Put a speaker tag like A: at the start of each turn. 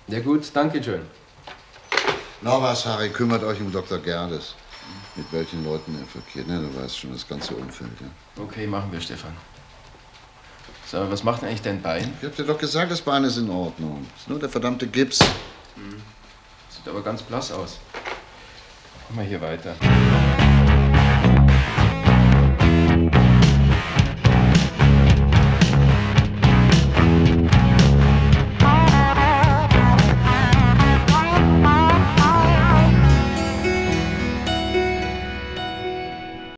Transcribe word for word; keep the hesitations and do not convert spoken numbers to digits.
A: Ja gut, danke schön.
B: Noch was, Harry, kümmert euch um Doktor Gerdes. Mit welchen Leuten er verkehrt, ne? Du weißt schon, das ganze Umfeld, ja.
A: Okay, machen wir, Stefan. Sag mal, was macht denn eigentlich dein Bein?
B: Ich hab dir doch gesagt, das Bein ist in Ordnung. Ist nur der verdammte Gips.
A: Hm. Sieht aber ganz blass aus. Machen wir hier weiter.